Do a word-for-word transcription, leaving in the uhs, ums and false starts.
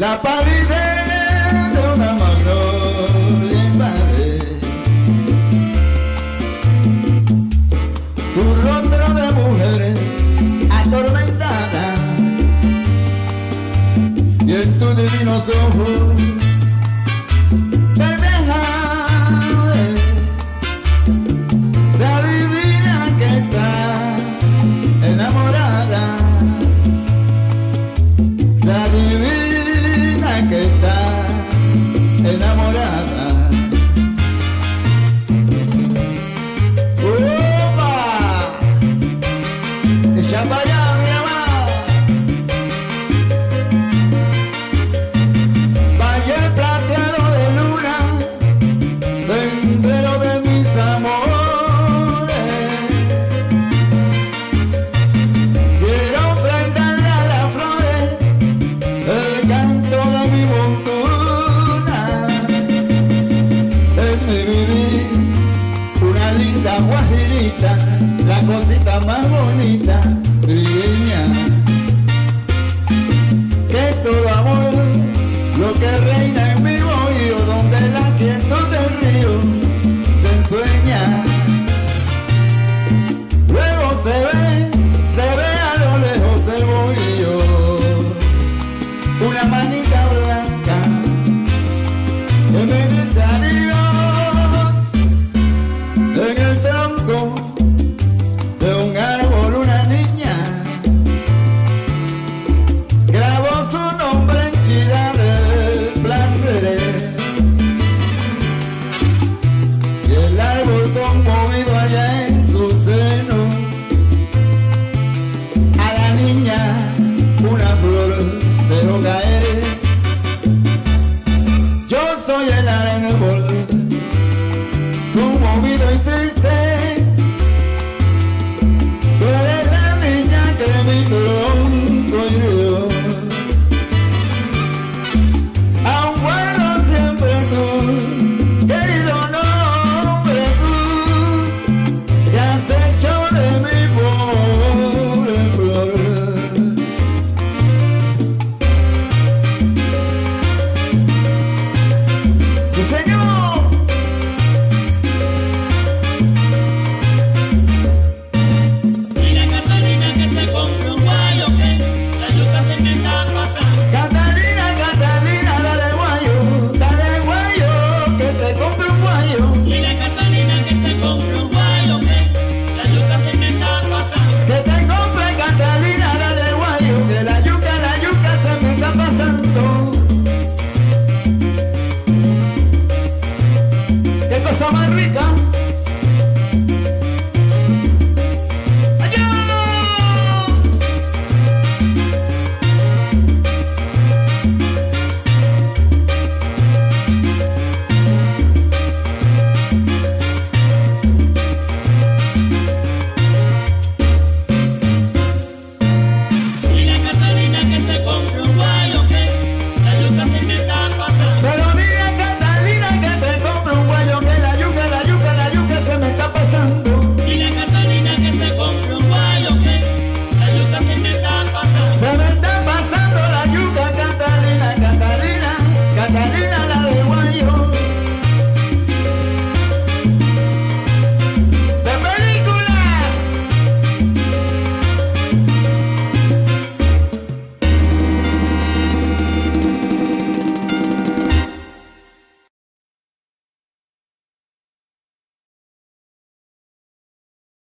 La palidez de una magnolia invade tu rostro de mujer atormentada, y en tus divinos ojos verdes se adivina que estás enamorada, se adivina que estás enamorada. ¡Opa! ¡Echa para allá, mi amada! Valle plateado de luna, sendero de mis amores, quiero ofrendarle a las flores el canto de mi montura, en mi vivir una linda guajirita, la cosita más bonita.